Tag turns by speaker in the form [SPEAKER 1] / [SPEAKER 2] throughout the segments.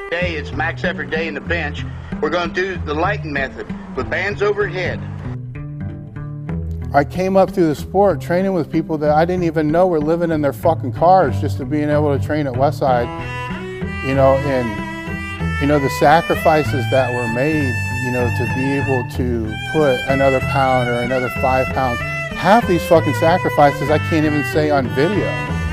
[SPEAKER 1] Today it's max effort day in the bench. We're going to do the lighten method with bands overhead.
[SPEAKER 2] I came up through the sport training with people that I didn't even know were living in their fucking cars just to being able to train at Westside, you know, and, you know, the sacrifices that were made, you know, to be able to put another pound or another 5 pounds. Half these fucking sacrifices I can't even say on video.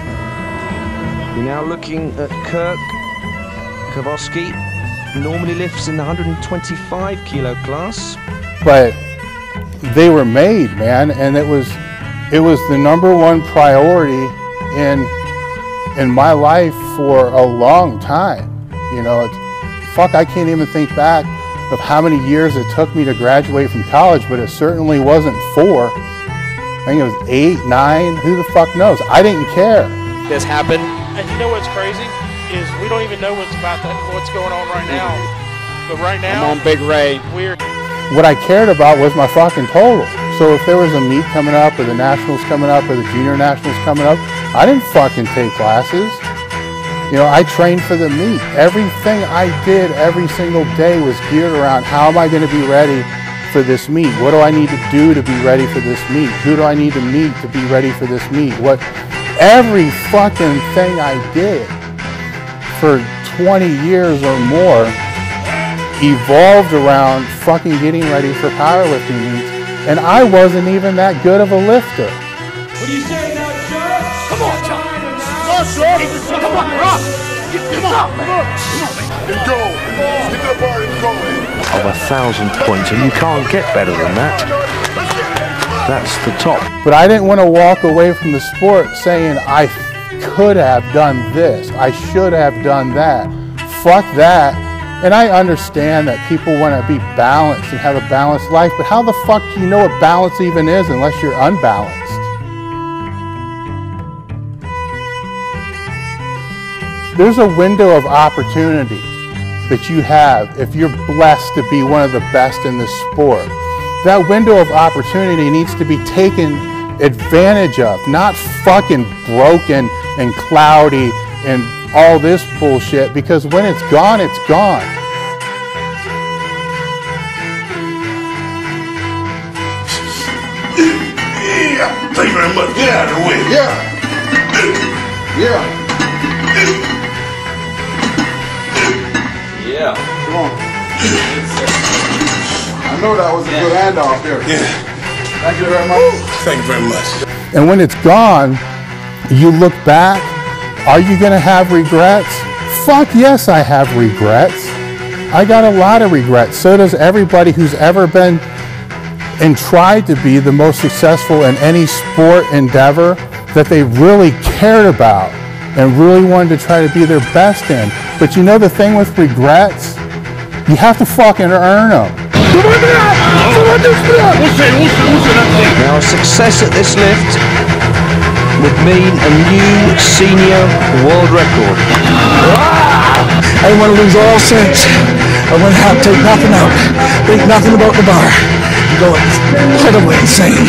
[SPEAKER 3] You're now looking at Kirk Kowalski. Normally lifts in the 125 kilo class.
[SPEAKER 2] But they were made, man, and it was the #1 priority in my life for a long time. You know, fuck, I can't even think back of how many years it took me to graduate from college, but it certainly wasn't 4. I think it was 8, 9, who the fuck knows? I didn't care.
[SPEAKER 4] This happened.
[SPEAKER 5] And you know what's crazy? Is we don't even know what's going on right now. But right now,
[SPEAKER 4] I'm on Big Ray.
[SPEAKER 2] What I cared about was my fucking total. So if there was a meet coming up, or the nationals coming up, or the junior nationals coming up, I didn't fucking take classes. You know, I trained for the meet. Everything I did every single day was geared around how am I going to be ready for this meet? What do I need to do to be ready for this meet? Who do I need to meet to be ready for this meet? Every fucking thing I did for 20 years or more evolved around fucking getting ready for powerlifting meets, and I wasn't even that good of a lifter.
[SPEAKER 6] What do you say now, Joe?
[SPEAKER 7] Come on, John. Come on, Sean. Come on, Rob. Come on, man.
[SPEAKER 8] And go. Stick to the bar and go.
[SPEAKER 9] Of 1,000 points, and you can't get better than that. That's the top.
[SPEAKER 2] But I didn't want to walk away from the sport saying I could have done this, I should have done that. Fuck that. And I understand that people want to be balanced and have a balanced life, but how the fuck do you know what balance even is unless you're unbalanced? There's a window of opportunity that you have if you're blessed to be one of the best in this sport. That window of opportunity needs to be taken advantage of, not fucking broken and cloudy and all this bullshit, because when it's gone, it's gone.
[SPEAKER 8] Yeah, thank you very much. Get out of the way. Yeah. Yeah.
[SPEAKER 7] Yeah.
[SPEAKER 8] Come on. I know that was a good handoff there. Yeah. Thank you very much. Thank you very much.
[SPEAKER 2] And when it's gone, you look back, are you gonna have regrets? Fuck yes, I have regrets. I got a lot of regrets. So does everybody who's ever been and tried to be the most successful in any sport endeavor that they really cared about and really wanted to try to be their best in. But you know the thing with regrets? You have to fucking earn them.
[SPEAKER 3] Now success at this lift would mean a new senior world record.
[SPEAKER 10] I didn't want to lose all sense. I want to have to take nothing out, think nothing about the bar, and go incredibly insane.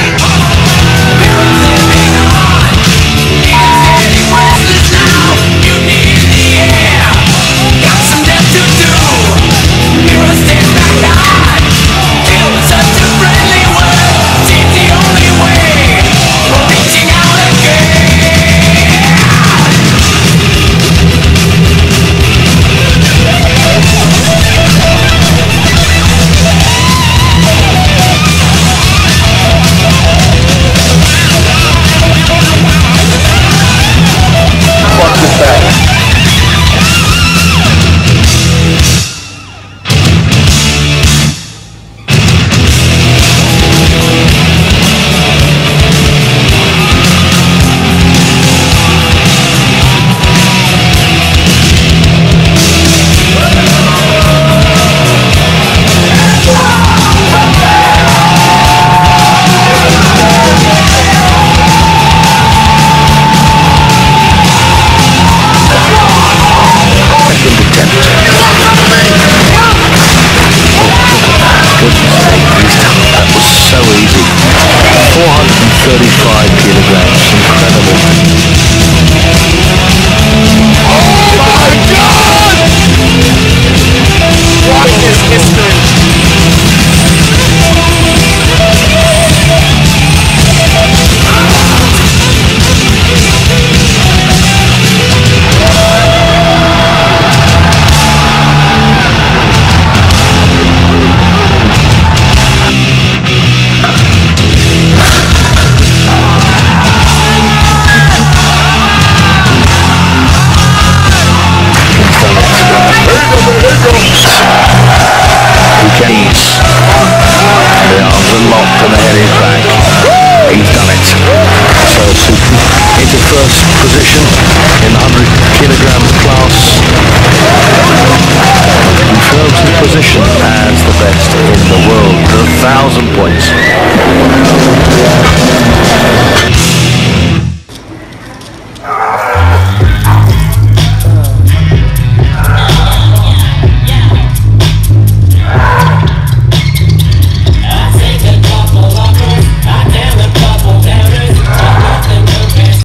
[SPEAKER 9] position.